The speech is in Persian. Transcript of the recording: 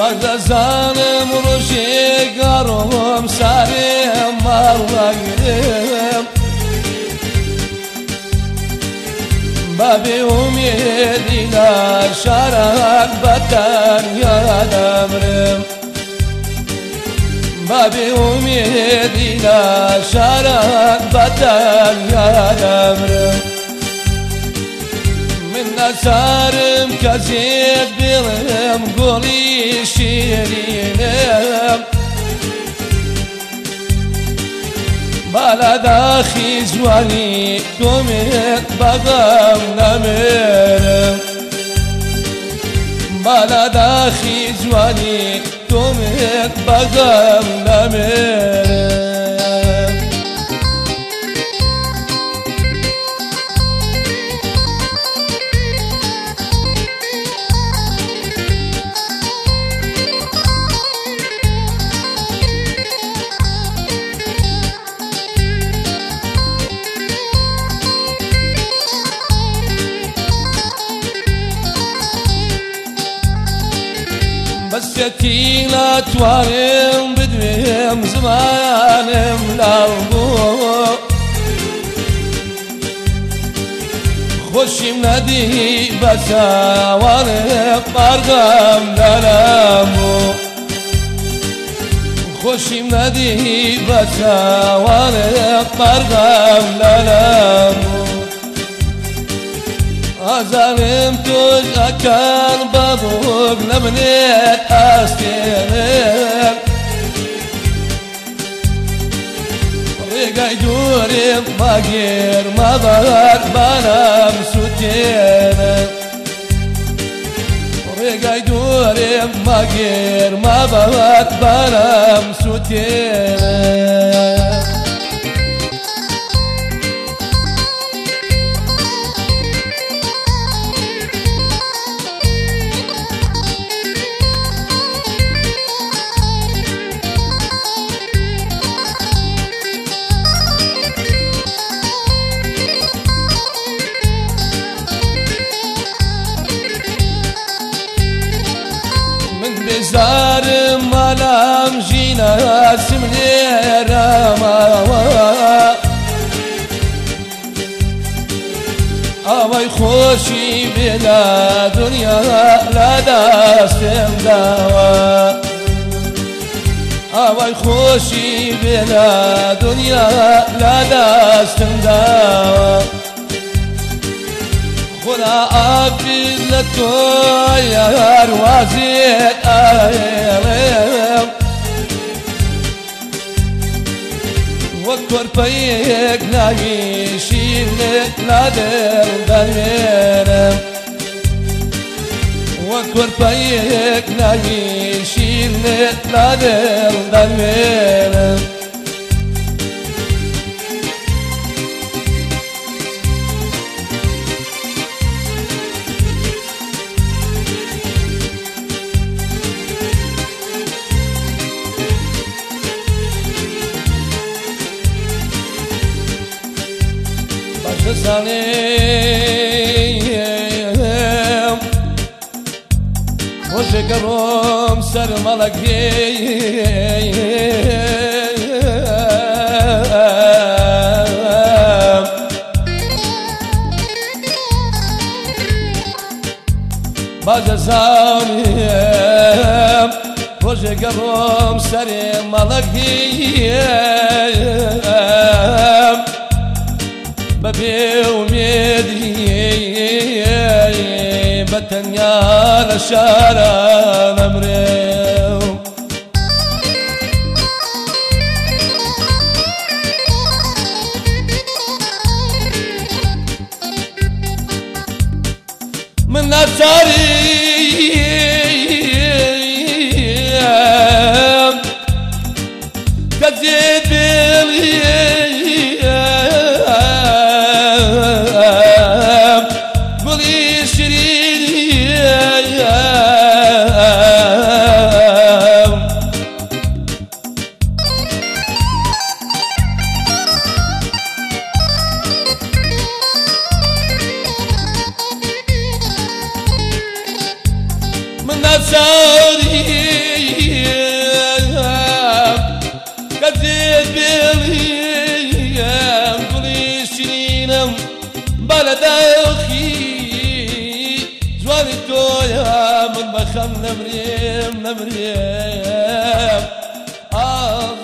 ظالم روشي قارهم سالم مرغيم بابي أميدي لا شارك بطن يا دمرم بابي أميدي لا شارك بطن يا دمرم من نسارم كزيب بيرم قولي شيرينم بلد أخي زواني كوميت بغم نمرم بلد أخي زواني كوميت بغم نمرم بس يتينا توارم بدويم زمانم لالبو خوشي منادي بسا وارم بارغم لالامو خوشي منادي بسا وارم بارغم لالامو أزالم توج أكان بابوك نبنيت أستيرم ريقا يدورم باقير مضار بانام سوتيرم ريقا يدورم باقير مضار بانام سوتيرم بزار ملام جينا سمني راما أوي خوشي بلا دنيا لا داستم دوا أوي خوشي بلا دنيا لا داستم دوا خدا أبي لتو يا روازيت أيام وكر بيك نعيشين نادر دايرم وكر بيك نعيشين نادر دايرم سالم وش قروم سر ملك باز سالم وش قروم سر ملك ببي وميدي بتنيا لشارع نمريو من نصاري كزيد من ساري كتير بالهيام كل سنينم بلد أخي جوالي تويا من بخم نمريم